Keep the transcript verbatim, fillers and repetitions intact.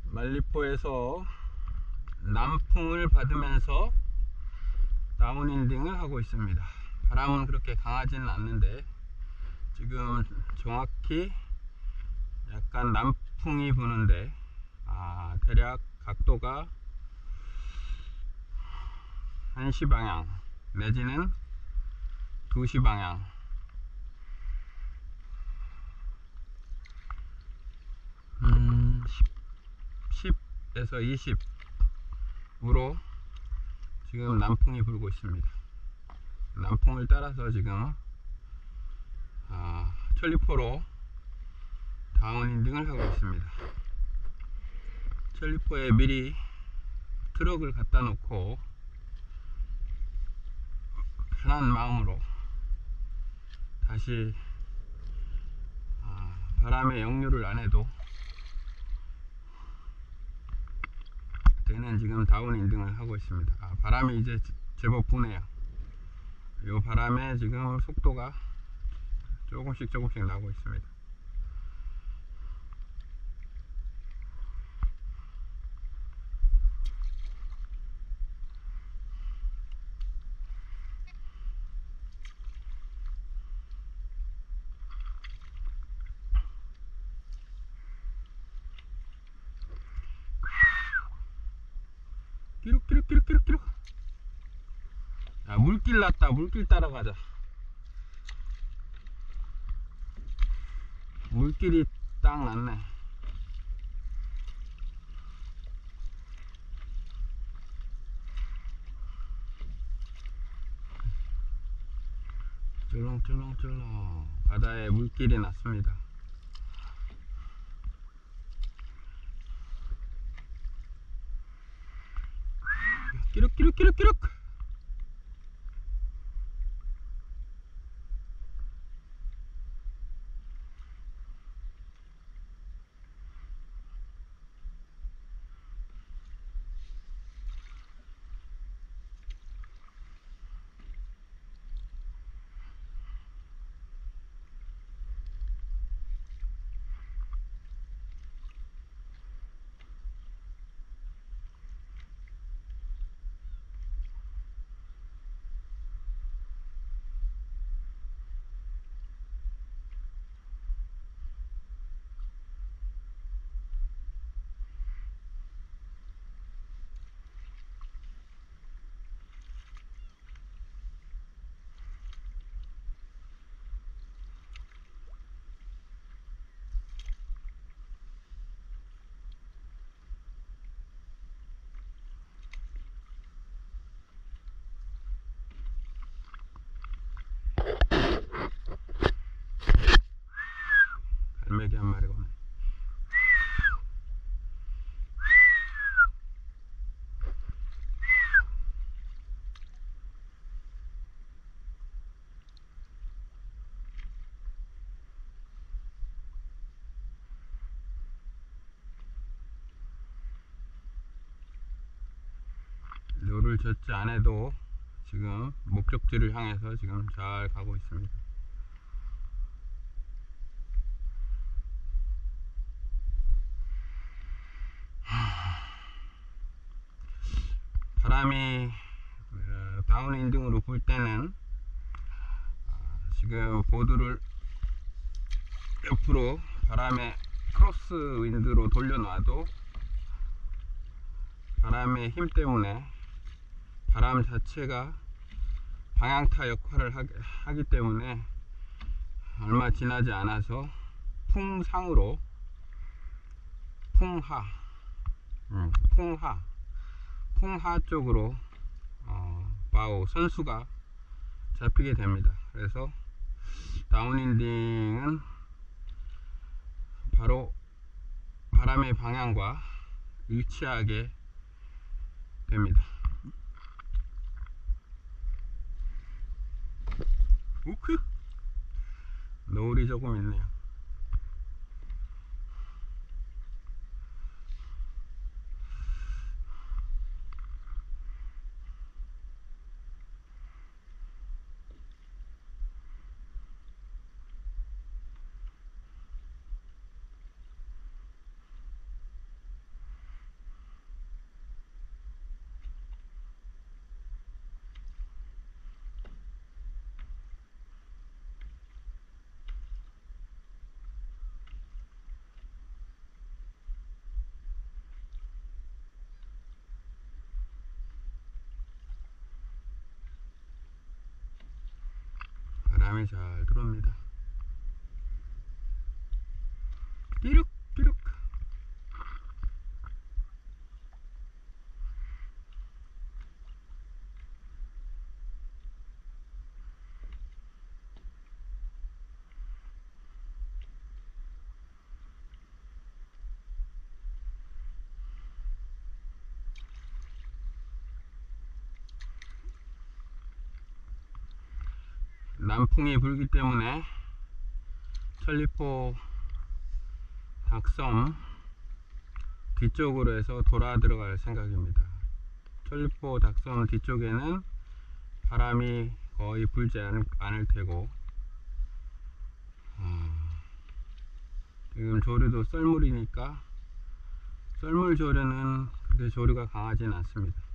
말리포에서 남풍을 받으면서 다운윈딩을 하고 있습니다. 바람은 그렇게 강하지는 않는데 지금 정확히 약간 남풍이 부는데, 아, 대략 각도가 한 시 방향 내지는 두 시 방향, 음, 십에서 이십으로 지금 남풍이 불고 있습니다. 남풍을 따라서 지금 아, 천리포로 다운윈딩을 하고 있습니다. 천리포에 미리 트럭을 갖다 놓고 편한 마음으로 다시 아, 바람에 역류를 안 해도 되는 지금 다운윈딩을 하고 있습니다. 아, 바람이 이제 제법 부네요. 이 바람에 지금 속도가 조금씩 조금씩 나고 있습니다. 끼룩끼룩끼룩끼룩끼룩. 야, 물길 났다. 물길 따라가자. 물길이 딱 났네. 쫄렁쫄렁쫄렁 바다에 물길이 났습니다. 끼룩끼룩끼룩끼룩. 갈매기 한 마리가 오네. 노를 젓지 않아도 지금 목적지를 향해서 지금 잘 가고 있습니다. 바람이 다운윈딩으로 불 때는 지금 보드를 옆으로 바람에 크로스 윈드로 돌려놔도 바람의 힘 때문에 바람 자체가 방향타 역할을 하기 때문에 얼마 지나지 않아서 풍상으로 풍하 음, 풍하 풍하 쪽으로 어, 바우 선수가 잡히게 됩니다. 그래서 다운윈딩은 바로 바람의 방향과 일치하게 됩니다. 우크! 노을이 조금 있네요. 바람이 잘 들어옵니다. 삐룩 삐룩. 남풍이 불기 때문에 천리포 닭섬 뒤쪽으로 해서 돌아 들어갈 생각입니다. 천리포 닭섬 뒤쪽에는 바람이 거의 불지 않을, 않을 테고, 어, 지금 조류도 썰물이니까 썰물 조류는 그렇게 조류가 강하진 않습니다.